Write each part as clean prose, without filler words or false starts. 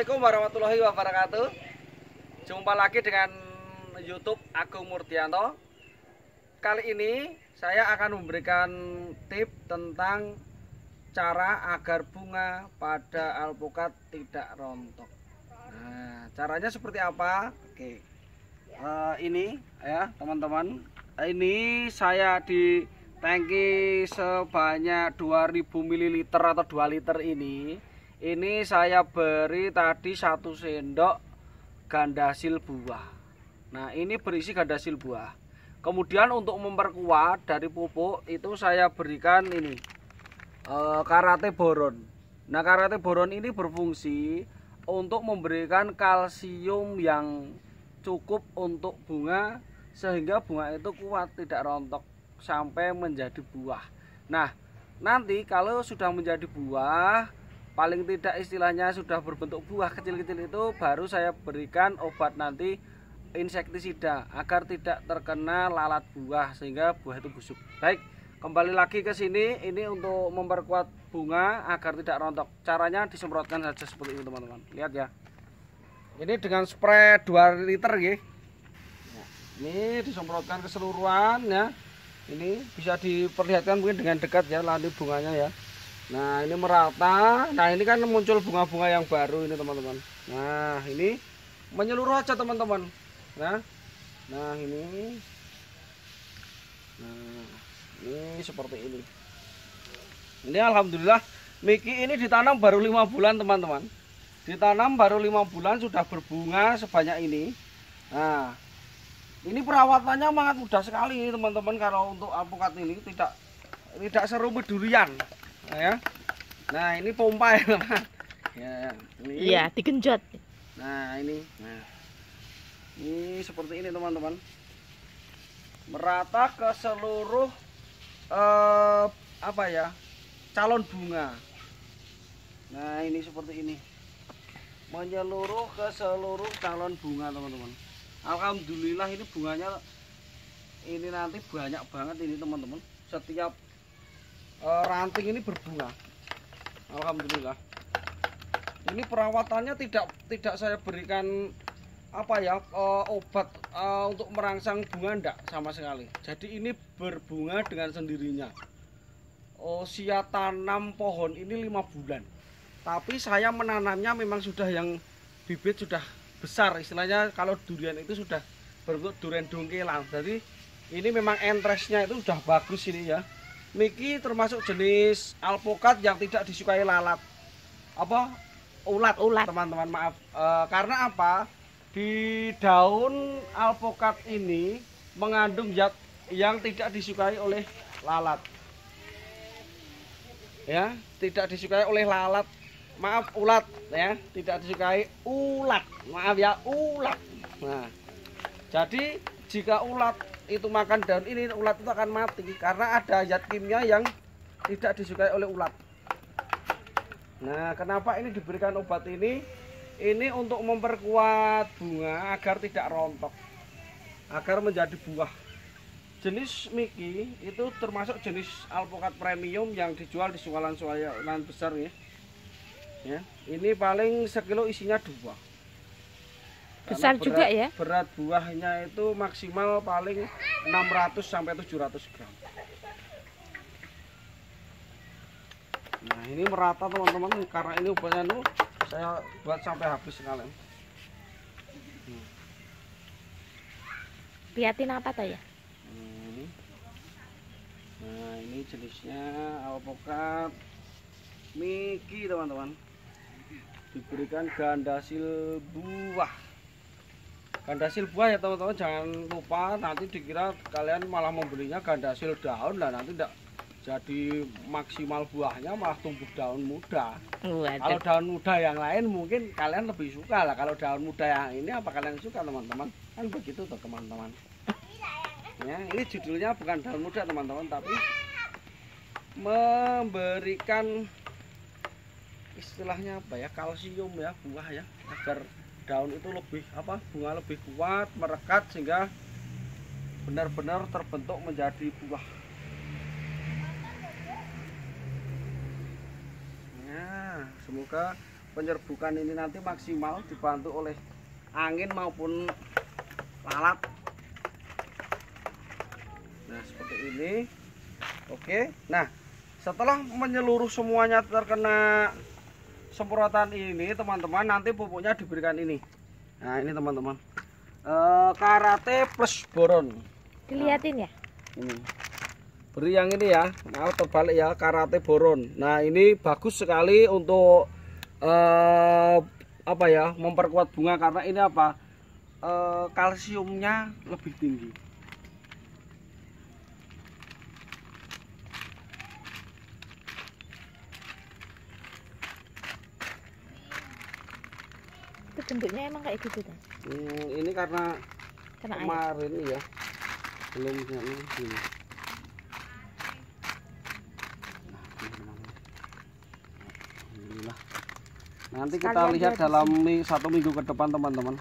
Assalamualaikum warahmatullahi wabarakatuh. Jumpa lagi dengan YouTube Agung Murdianto. Kali ini saya akan memberikan tips tentang cara agar bunga pada alpukat tidak rontok. Nah, caranya seperti apa? Oke. Ini ya teman-teman. Ini saya di tangki sebanyak 2000 ml atau 2 liter ini. Ini saya beri tadi 1 sendok gandasil buah. Nah, ini berisi gandasil buah. Kemudian untuk memperkuat dari pupuk itu saya berikan ini karate boron. Nah, karate boron ini berfungsi untuk memberikan kalsium yang cukup untuk bunga sehingga bunga itu kuat, tidak rontok sampai menjadi buah. Nah, nanti kalau sudah menjadi buah, paling tidak istilahnya sudah berbentuk buah kecil-kecil itu, baru saya berikan obat nanti insektisida agar tidak terkena lalat buah sehingga buah itu busuk. Baik, kembali lagi ke sini. Ini untuk memperkuat bunga agar tidak rontok. Caranya disemprotkan saja seperti ini teman-teman. Lihat ya. Ini dengan spray 2 liter ya. Ini disemprotkan keseluruhan ya. Ini bisa diperlihatkan mungkin dengan dekat ya nanti bunganya ya. Nah, ini merata. Nah, ini kan muncul bunga-bunga yang baru ini teman-teman. Nah, ini menyeluruh aja teman-teman. Nah, ini. Nah, ini seperti ini. Ini alhamdulillah Miki ini ditanam baru 5 bulan teman-teman. Ditanam baru 5 bulan sudah berbunga sebanyak ini. Nah, ini perawatannya sangat mudah sekali teman-teman. Kalau untuk alpukat ini tidak serumit durian. Nah, ini pompa ya teman. Ya, ini. Iya, digenjot. Nah, ini. Nah, ini seperti ini teman-teman. Merata ke seluruh calon bunga. Nah, ini seperti ini. Menyeluruh ke seluruh calon bunga teman-teman. Alhamdulillah ini bunganya ini nanti banyak banget ini teman-teman. Setiap ranting ini berbunga. Alhamdulillah. Ini perawatannya tidak saya berikan obat untuk merangsang bunga, enggak sama sekali. Jadi ini berbunga dengan sendirinya. Usia tanam pohon ini 5 bulan. Tapi saya menanamnya memang sudah yang bibit sudah besar, istilahnya kalau durian itu sudah berbentuk durian dongkelan. Jadi ini memang entresnya itu sudah bagus ini ya. Miki termasuk jenis alpukat yang tidak disukai lalat. Ulat teman-teman, maaf. Karena apa? Di daun alpukat ini mengandung zat yang tidak disukai oleh lalat. Ya, tidak disukai oleh lalat. Maaf, ulat ya, tidak disukai ulat. Maaf ya, ulat. Nah, jadi jika ulat itu makan daun ini, ulat itu akan mati karena ada zat kimia yang tidak disukai oleh ulat. Nah, kenapa ini diberikan obat ini? Ini untuk memperkuat bunga agar tidak rontok, agar menjadi buah. Jenis Miki itu termasuk jenis alpukat premium yang dijual di sualan-sualan besar ya. Ya, ini paling sekilo isinya 2. Besar berat, juga ya. Berat buahnya itu maksimal paling 600 sampai 700 gram. Nah, ini merata teman-teman, karena ini obatnya itu saya buat sampai habis sekalian. Lihatin apa tuh ya? Nah, ini jenisnya alpukat Miki teman-teman. Diberikan gandasil buah. Gandasil buah ya teman-teman, jangan lupa nanti dikira kalian malah membelinya gandasil daun lah, nanti tidak jadi maksimal buahnya, malah tumbuh daun muda. Kalau daun muda yang lain mungkin kalian lebih suka lah. Kalau daun muda yang ini apa kalian suka teman-teman? Kan begitu tuh teman-teman. Ya, ini judulnya bukan daun muda teman-teman, tapi memberikan istilahnya kalsium ya buah ya, agar daun itu lebih bunga lebih kuat, merekat sehingga benar-benar terbentuk menjadi buah. Nah, semoga penyerbukan ini nanti maksimal dibantu oleh angin maupun lalat. Nah, seperti ini. Oke. Nah, setelah menyeluruh semuanya terkena semprotan ini, teman-teman, nanti pupuknya diberikan ini. Nah, ini teman-teman. Karate plus boron. Dilihatin ya. Ini. Beri yang ini ya. Nah, terbalik ya, karate boron. Nah, ini bagus sekali untuk apa ya, memperkuat bunga karena ini apa? Kalsiumnya lebih tinggi. Itu bentuknya emang kayak gitu kan? Ini karena Kena air. kemarin ya belum ini. Alhamdulillah. Nanti kita Sekalian lihat dia dalam 1 minggu ke depan, teman-teman.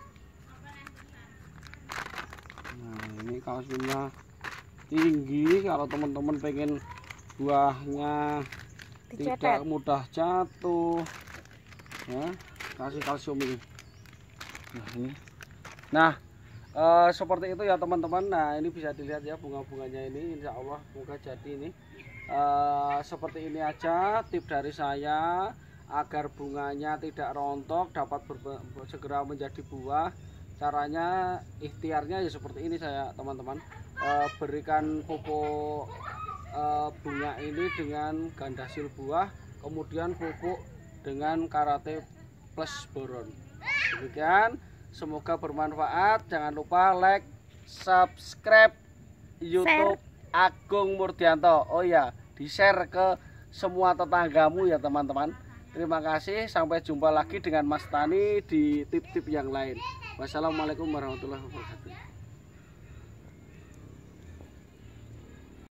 Nah, ini kalsiumnya tinggi. Kalau teman-teman pengen buahnya Dicetet. tidak mudah jatuh, ya, kasih kalsium ini. Nah, ini. Nah, seperti itu ya teman-teman. Nah, ini bisa dilihat ya bunga-bunganya ini. Insya Allah semoga jadi ini. Seperti ini aja tip dari saya agar bunganya tidak rontok, dapat segera menjadi buah. Caranya, ikhtiarnya ya seperti ini saya teman-teman. Berikan pupuk bunga ini dengan gandasil buah, kemudian pupuk dengan karate plus boron. Demikian, semoga bermanfaat. Jangan lupa like, subscribe YouTube Agung Murdianto. Oh ya, di-share ke semua tetanggamu ya teman-teman. Terima kasih, sampai jumpa lagi dengan Mas Tani di tip-tip yang lain. Wassalamualaikum warahmatullahi wabarakatuh.